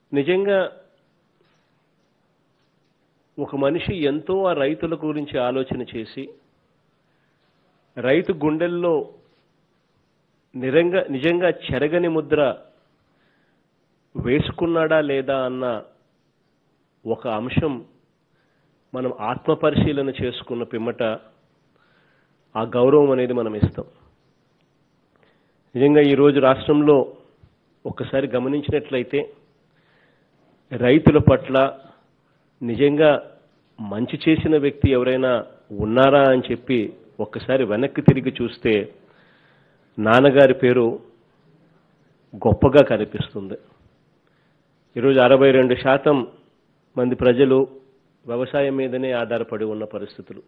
నిజంగా ఒక మనిషి ఎంతో ఆ రైతుల గురించి ఆలోచన చేసి రైతు గుండెల్లో నిజంగా చెరగని ముద్ర వేసుకున్నాడా లేదా అన్న ఒక అంశం మనం ఆత్మపరిశీలన చేసుకున్న పిమ్మట ఆ గౌరవం అనేది మనం ఇస్తాం. నిజంగా ఈరోజు రాష్ట్రంలో ఒక్కసారి గమనించినట్లయితే రైతుల పట్ల నిజంగా మంచి చేసిన వ్యక్తి ఎవరైనా ఉన్నారా అని చెప్పి ఒక్కసారి వెనక్కి తిరిగి చూస్తే నాన్నగారి పేరు గొప్పగా కనిపిస్తుంది. ఈరోజు 62% మంది ప్రజలు వ్యవసాయం మీదనే ఆధారపడి ఉన్న పరిస్థితులు.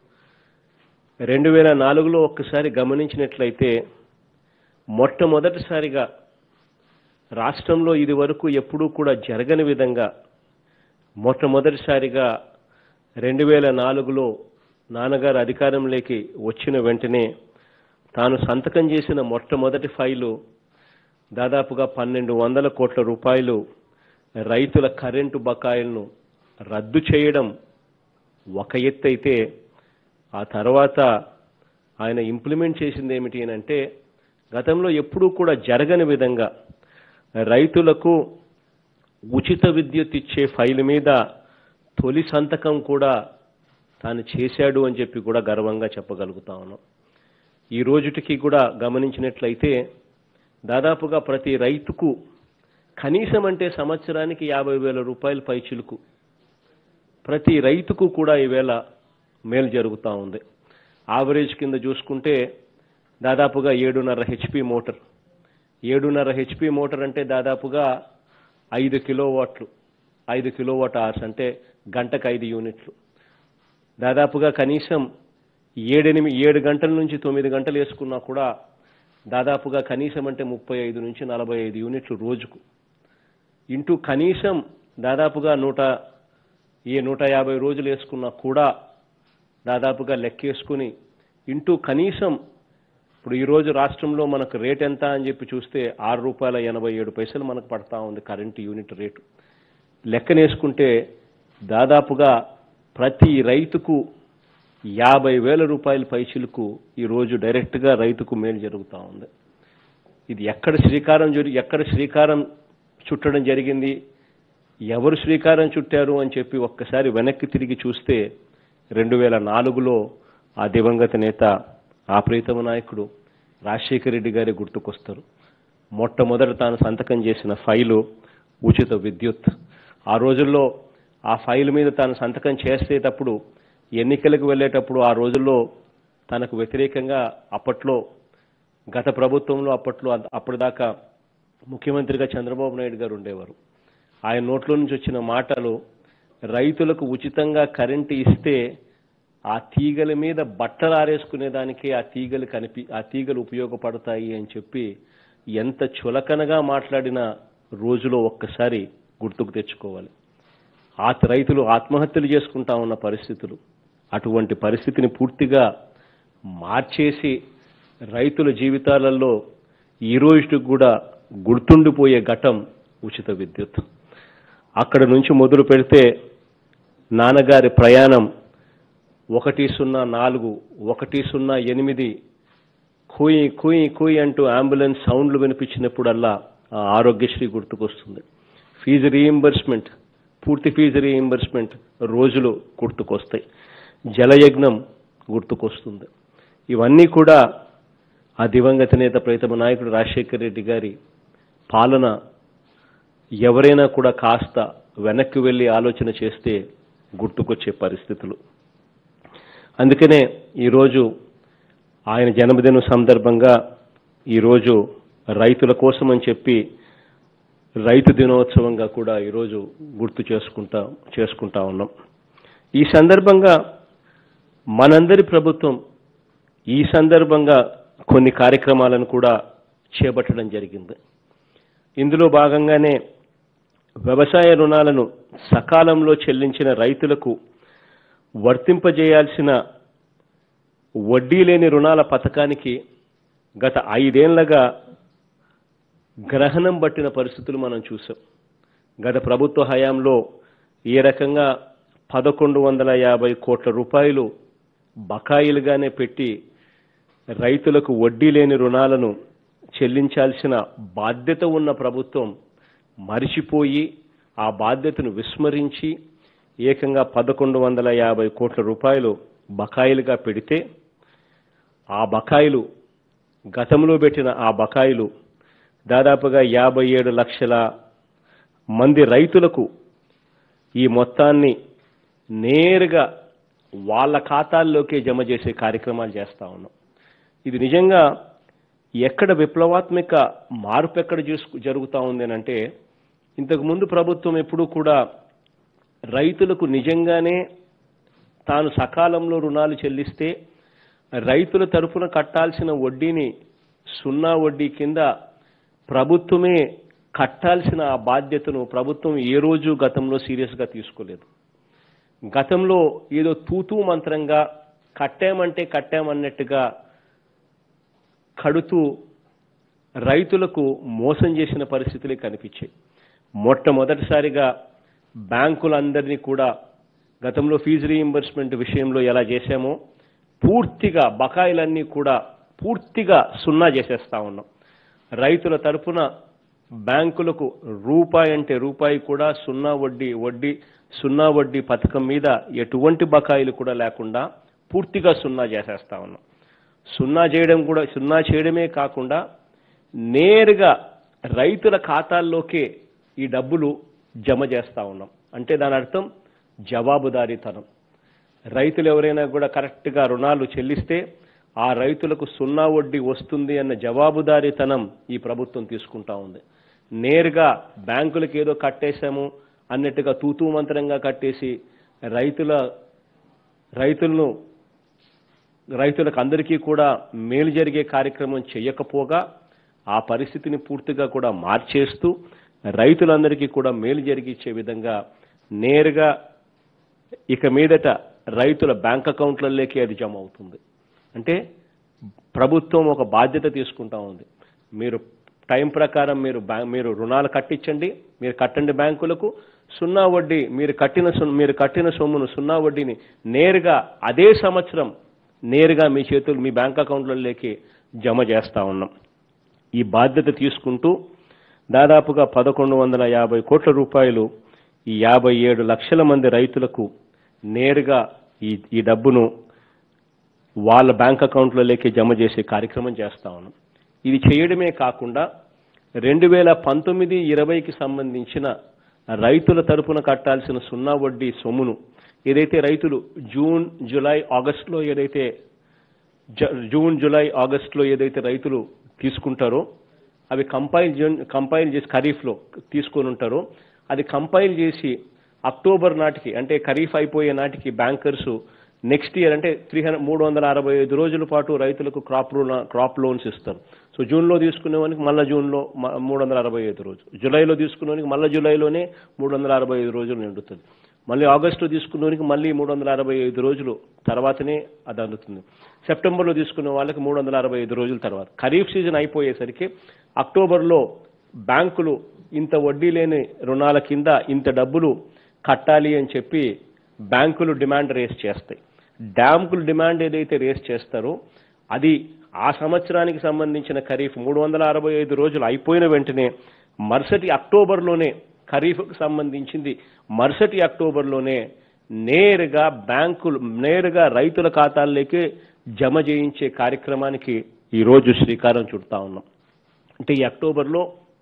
2004లో ఒక్కసారి గమనించినట్లయితే మొట్టమొదటిసారిగా రాష్ట్రంలో ఇది వరకు ఎప్పుడూ కూడా జరగని విధంగా మొట్టమొదటిసారిగా 2004లో నాన్నగారు అధికారంలోకి వచ్చిన వెంటనే తాను సంతకం చేసిన మొట్టమొదటి ఫైలు దాదాపుగా 1200 కోట్ల రూపాయలు రైతుల కరెంటు బకాయిలను రద్దు చేయడం ఒక ఎత్తు అయితే, ఆ తర్వాత ఆయన ఇంప్లిమెంట్ చేసింది ఏమిటి అంటే గతంలో ఎప్పుడూ కూడా జరగని విధంగా రైతులకు ఉచిత విద్యుత్ ఇచ్చే ఫైల్ మీద తొలి సంతకం కూడా తాను చేశాడు అని చెప్పి కూడా గర్వంగా చెప్పగలుగుతా ఉన్నాం. ఈ రోజుటికి కూడా గమనించినట్లయితే దాదాపుగా ప్రతి రైతుకు కనీసం అంటే సంవత్సరానికి 50,000 రూపాయల పైచిలుకు ప్రతి రైతుకు కూడా ఈవేళ మేలు జరుగుతూ ఉంది. యావరేజ్ కింద చూసుకుంటే దాదాపుగా 7.5 HP మోటార్, 7.5 HP మోటార్ అంటే దాదాపుగా 5 కిలోవాట్లు, 5 కిలోవాట్ అవర్స్ అంటే గంటకు 5 యూనిట్లు. దాదాపుగా కనీసం 7 గంటల నుంచి 9 గంటలు వేసుకున్నా కూడా దాదాపుగా కనీసం అంటే 35 నుంచి 45 యూనిట్లు రోజుకు. ఇంటూ కనీసం దాదాపుగా 150 రోజులు వేసుకున్నా కూడా దాదాపుగా లెక్కేసుకుని ఇంటూ కనీసం ఇప్పుడు ఈరోజు రాష్ట్రంలో మనకు రేట్ ఎంత అని చెప్పి చూస్తే ₹6.87 మనకు పడతా ఉంది కరెంటు యూనిట్ రేటు. లెక్కనేసుకుంటే దాదాపుగా ప్రతి రైతుకు 50,000 రూపాయల పైచిలకు ఈరోజు డైరెక్ట్గా రైతుకు మేలు జరుగుతూ ఉంది. ఇది ఎక్కడ శ్రీకారం చుట్టడం జరిగింది, ఎవరు శ్రీకారం చుట్టారు అని చెప్పి ఒక్కసారి వెనక్కి తిరిగి చూస్తే 2004లో ఆ దివంగత నేత ఆ ప్రీతమ నాయకుడు రాజశేఖర రెడ్డి గారి గుర్తుకొస్తారు. మొట్టమొదట తాను సంతకం చేసిన ఫైలు ఉచిత విద్యుత్. ఆ రోజుల్లో ఆ ఫైల్ మీద తాను సంతకం చేసేటప్పుడు ఎన్నికలకు వెళ్ళేటప్పుడు ఆ రోజుల్లో తనకు వ్యతిరేకంగా అప్పట్లో గత ప్రభుత్వంలో అప్పటిదాకా ముఖ్యమంత్రిగా చంద్రబాబు నాయుడు గారు ఉండేవారు. ఆయన నోట్లో నుంచి వచ్చిన మాటలు రైతులకు ఉచితంగా కరెంటు ఇస్తే ఆ తీగల మీద బట్టలు ఆరేసుకునేదానికి ఆ తీగలు ఉపయోగపడతాయి అని చెప్పి ఎంత చులకనగా మాట్లాడిన రోజులో ఒక్కసారి గుర్తుకు తెచ్చుకోవాలి. రైతులు ఆత్మహత్యలు చేసుకుంటా ఉన్న పరిస్థితులు, అటువంటి పరిస్థితిని పూర్తిగా మార్చేసి రైతుల జీవితాలలో ఈ రోజుకి కూడా గుర్తుండిపోయే ఘటం ఉచిత విద్యుత్. అక్కడ నుంచి మొదలు పెడితే నాన్నగారి ప్రయాణం 104, 108 కూయి కూయి కూయి అంటూ అంబులెన్స్ సౌండ్లు వినిపించినప్పుడల్లా ఆరోగ్యశ్రీ గుర్తుకొస్తుంది. ఫీజు రీయింబర్స్మెంట్, పూర్తి ఫీజు రీయింబర్స్మెంట్ రోజులు గుర్తుకొస్తాయి. జలయజ్ఞం గుర్తుకొస్తుంది. ఇవన్నీ కూడా ఆ దివంగత నేత ప్రీతమ నాయకుడు రాజశేఖర రెడ్డి గారి పాలన ఎవరైనా కూడా కాస్త వెనక్కి వెళ్ళి ఆలోచన చేస్తే గుర్తుకొచ్చే పరిస్థితులు. అందుకనే ఈరోజు ఆయన జన్మదినం సందర్భంగా ఈరోజు రైతుల కోసం అని చెప్పి రైతు దినోత్సవంగా కూడా ఈరోజు గుర్తు చేసుకుంటా ఉన్నాం. ఈ సందర్భంగా మనందరి ప్రభుత్వం ఈ సందర్భంగా కొన్ని కార్యక్రమాలను కూడా చేపట్టడం జరిగింది. ఇందులో భాగంగానే వ్యవసాయ రుణాలను సకాలంలో చెల్లించిన రైతులకు వర్తింపజేయాల్సిన వడ్డీ లేని రుణాల పథకానికి గత 5 ఏళ్లుగా గ్రహణం పట్టిన పరిస్థితులు మనం చూసాం. గత ప్రభుత్వ హయాంలో ఏ రకంగా 1150 కోట్ల రూపాయలు బకాయిలుగానే పెట్టి రైతులకు వడ్డీ లేని రుణాలను చెల్లించాల్సిన బాధ్యత ఉన్న ప్రభుత్వం మరిచిపోయి ఆ బాధ్యతను విస్మరించి ఏకంగా 1150 కోట్ల రూపాయలు బకాయిలుగా పెడితే ఆ బకాయిలు గతంలో పెట్టిన ఆ బకాయిలు దాదాపుగా 57 లక్షల మంది రైతులకు ఈ మొత్తాన్ని నేరుగా వాళ్ళ ఖాతాల్లోకే జమ చేసే కార్యక్రమాలు చేస్తా ఉన్నాం. ఇది నిజంగా ఎక్కడ విప్లవాత్మక మార్పు ఎక్కడ జరుగుతూ ఉంది అంటే, ఇంతకుముందు ప్రభుత్వం ఎప్పుడూ కూడా రైతులకు నిజంగానే తాను సకాలంలో రుణాలు చెల్లిస్తే రైతుల తరఫున కట్టాల్సిన వడ్డీని సున్నా వడ్డీ కింద ప్రభుత్వమే కట్టాల్సిన ఆ బాధ్యతను ప్రభుత్వం ఏ రోజు గతంలో సీరియస్గా తీసుకోలేదు. గతంలో ఏదో తూతూ మంత్రంగా కట్టామంటే కట్టామన్నట్టుగా కడుతూ రైతులకు మోసం చేసిన పరిస్థితులే కనిపించాయి. మొట్టమొదటిసారిగా బ్యాంకులందరినీ కూడా గతంలో ఫీజు రీయింబర్స్మెంట్ విషయంలో ఎలా చేశామో పూర్తిగా బకాయిలన్నీ కూడా పూర్తిగా సున్నా చేసేస్తా ఉన్నాం. రైతుల తరఫున బ్యాంకులకు రూపాయి అంటే రూపాయి కూడా సున్నా వడ్డీ పథకం మీద ఎటువంటి బకాయిలు కూడా లేకుండా పూర్తిగా సున్నా చేసేస్తా ఉన్నాం. సున్నా చేయడమే కాకుండా నేరుగా రైతుల ఖాతాల్లోకే ఈ డబ్బులు జమ చేస్తా ఉన్నాం. అంటే దాని అర్థం జవాబుదారీతనం. రైతులు ఎవరైనా కూడా కరెక్ట్గా రుణాలు చెల్లిస్తే ఆ రైతులకు సున్నా వడ్డీ వస్తుంది అన్న జవాబుదారీతనం ఈ ప్రభుత్వం తీసుకుంటా ఉంది. నేరుగా బ్యాంకులకు ఏదో కట్టేశాము అన్నట్టుగా తూతూ మంత్రంగా కట్టేసి రైతులకు అందరికీ కూడా మేలు జరిగే కార్యక్రమం చేయకపోగా ఆ పరిస్థితిని పూర్తిగా కూడా మార్చేస్తూ రైతులందరికీ కూడా మేలు జరిగించే విధంగా నేరుగా ఇక మీదట రైతుల బ్యాంక్ అకౌంట్లలోకి అది జమ అవుతుంది. అంటే ప్రభుత్వం ఒక బాధ్యత తీసుకుంటా ఉంది. మీరు టైం ప్రకారం మీరు రుణాలు కట్టించండి, మీరు కట్టండి బ్యాంకులకు సున్నా వడ్డీ, మీరు కట్టిన సొమ్మును సున్నా వడ్డీని నేరుగా అదే సంవత్సరం నేరుగా మీ బ్యాంక్ అకౌంట్లలోకి జమ చేస్తా ఉన్నాం. ఈ బాధ్యత తీసుకుంటూ దాదాపుగా 1150 కోట్ల రూపాయలు ఈ 57 లక్షల మంది రైతులకు నేరుగా ఈ డబ్బును వాళ్ళ బ్యాంక్ అకౌంట్లలోకి జమ చేసే కార్యక్రమం చేస్తా ఉన్నాం. ఇది చేయడమే కాకుండా 2019-20కి సంబంధించిన రైతుల తరపున కట్టాల్సిన సున్నా వడ్డీ సొమ్మును ఏదైతే రైతులు జూన్ జూలై ఆగస్టులో ఏదైతే రైతులు తీసుకుంటారో అవి కంపైల్ చేసి ఖరీఫ్లో తీసుకొని ఉంటారో అది కంపైల్ చేసి అక్టోబర్ నాటికి అంటే ఖరీఫ్ అయిపోయే నాటికి బ్యాంకర్స్ నెక్స్ట్ ఇయర్ అంటే 365 రోజుల పాటు రైతులకు క్రాప్ లోన్స్ ఇస్తారు. సో జూన్లో తీసుకునేవానికి మళ్ళీ జూన్లో 365 రోజులు, జూలైలో తీసుకునేవానికి మళ్ళీ జూలైలోనే 365 రోజులు నిండుతుంది, మళ్ళీ ఆగస్టులో తీసుకునేవానికి మళ్ళీ 365 రోజులు తర్వాతనే అది అందుతుంది, సెప్టెంబర్లో తీసుకునే వాళ్ళకి 365 రోజుల తర్వాత. ఖరీఫ్ సీజన్ అయిపోయేసరికి అక్టోబర్లో బ్యాంకులు ఇంత వడ్డీ లేని రుణాల కింద ఇంత డబ్బులు కట్టాలి అని చెప్పి బ్యాంకులు డిమాండ్ రేస్ చేస్తాయి. బ్యాంకులు డిమాండ్ ఏదైతే రేస్ చేస్తారో అది ఆ సంవత్సరానికి సంబంధించిన ఖరీఫ్ 365 రోజులు అయిపోయిన వెంటనే మరుసటి అక్టోబర్లోనే ఖరీఫ్కు సంబంధించింది మరుసటి అక్టోబర్లోనే నేరుగా రైతుల ఖాతాల్లోకి జమ చేయించే కార్యక్రమానికి ఈరోజు శ్రీకారం చుడతా ఉన్నాం. అంటే ఈ అక్టోబర్లో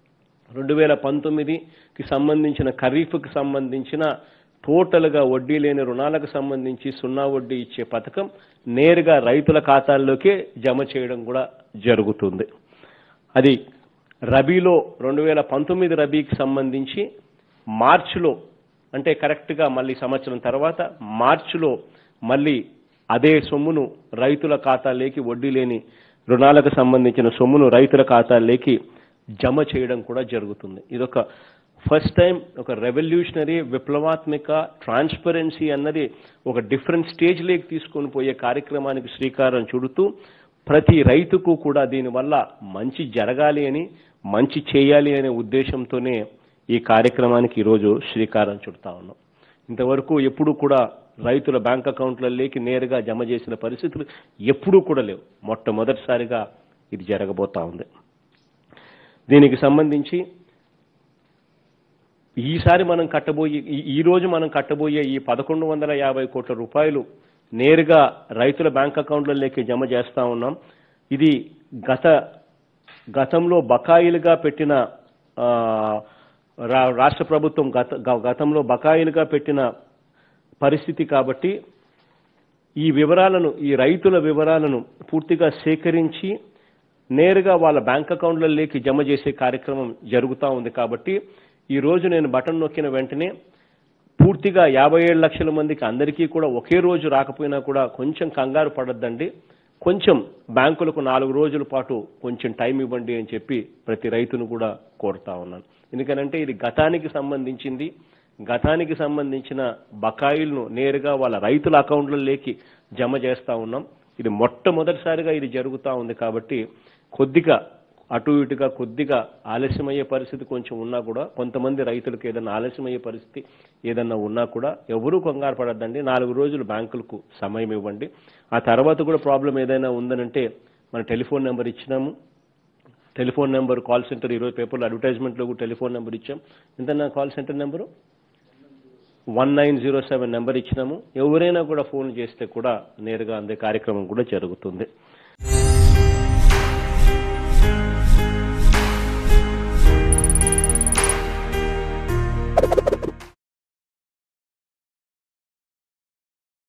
2019కి సంబంధించిన ఖరీఫ్కి సంబంధించిన టోటల్గా వడ్డీ లేని రుణాలకు సంబంధించి సున్నా వడ్డీ ఇచ్చే పథకం నేరుగా రైతుల ఖాతాల్లోకే జమ చేయడం కూడా జరుగుతుంది. అది రబీలో 2019 రబీకి సంబంధించి మార్చిలో అంటే కరెక్ట్గా మళ్ళీ సంవత్సరం తర్వాత మార్చిలో మళ్ళీ అదే సొమ్మును రైతుల ఖాతాల్లోకి వడ్డీ లేని రుణాలకు సంబంధించిన సొమ్మును రైతుల ఖాతాల్లోకి జమ చేయడం కూడా జరుగుతుంది. ఇదొక ఫస్ట్ టైం ఒక రెవల్యూషనరీ విప్లవాత్మక ట్రాన్స్పరెన్సీ అన్నది ఒక డిఫరెంట్ స్టేజ్లోకి తీసుకొని పోయే కార్యక్రమానికి శ్రీకారం చుడుతూ ప్రతి రైతుకు కూడా దీనివల్ల మంచి జరగాలి అని మంచి చేయాలి అనే ఉద్దేశంతోనే ఈ కార్యక్రమానికి ఈరోజు శ్రీకారం చుడతా ఉన్నాం. ఇంతవరకు ఎప్పుడూ కూడా రైతుల బ్యాంక్ అకౌంట్లలోకి నేరుగా జమ చేసిన పరిస్థితులు ఎప్పుడూ కూడా లేవు. మొట్టమొదటిసారిగా ఇది జరగబోతా ఉంది. దీనికి సంబంధించి ఈసారి మనం కట్టబోయే ఈ రోజు మనం కట్టబోయే ఈ 1150 కోట్ల రూపాయలు నేరుగా రైతుల బ్యాంక్ అకౌంట్లలోకి జమ చేస్తా ఉన్నాం. ఇది గతంలో బకాయిలుగా పెట్టిన రాష్ట్ర ప్రభుత్వం గతంలో బకాయిలుగా పెట్టిన పరిస్థితి కాబట్టి ఈ రైతుల వివరాలను పూర్తిగా సేకరించి నేరుగా వాళ్ళ బ్యాంక్ అకౌంట్లలోకి జమ చేసే కార్యక్రమం జరుగుతూ ఉంది. కాబట్టి ఈ రోజు నేను బటన్ నొక్కిన వెంటనే పూర్తిగా 57 లక్షల మందికి అందరికీ కూడా ఒకే రోజు రాకపోయినా కూడా కొంచెం కంగారు పడొద్దండి. కొంచెం బ్యాంకులకు 4 రోజుల పాటు కొంచెం టైం ఇవ్వండి అని చెప్పి ప్రతి రైతును కూడా కోరుతా ఉన్నాను. ఎందుకనంటే ఇది గతానికి సంబంధించిన బకాయిలను నేరుగా వాళ్ళ రైతుల అకౌంట్లలోకి జమ చేస్తా ఉన్నాం. ఇది మొట్టమొదటిసారిగా ఇది జరుగుతూ ఉంది. కాబట్టి కొద్దిగా అటు ఇటుగా కొద్దిగా ఆలస్యమయ్యే పరిస్థితి కొంచెం ఉన్నా కూడా, కొంతమంది రైతులకు ఏదైనా ఆలస్యమయ్యే పరిస్థితి ఏదన్నా ఉన్నా కూడా ఎవరూ కంగారు పడద్దండి. 4 రోజులు బ్యాంకులకు సమయం ఇవ్వండి. ఆ తర్వాత కూడా ప్రాబ్లం ఏదైనా ఉందనంటే మన టెలిఫోన్ నెంబర్ ఇచ్చినాము. టెలిఫోన్ నెంబర్ కాల్ సెంటర్ ఈరోజు పేపర్లో అడ్వర్టైజ్మెంట్లో కూడా టెలిఫోన్ నెంబర్ ఇచ్చాం. ఎంత కాల్ సెంటర్ నెంబరు 1907 నెంబర్ ఇచ్చినాము. ఎవరైనా కూడా ఫోన్ చేస్తే కూడా నేరుగా అందే కార్యక్రమం కూడా జరుగుతుంది.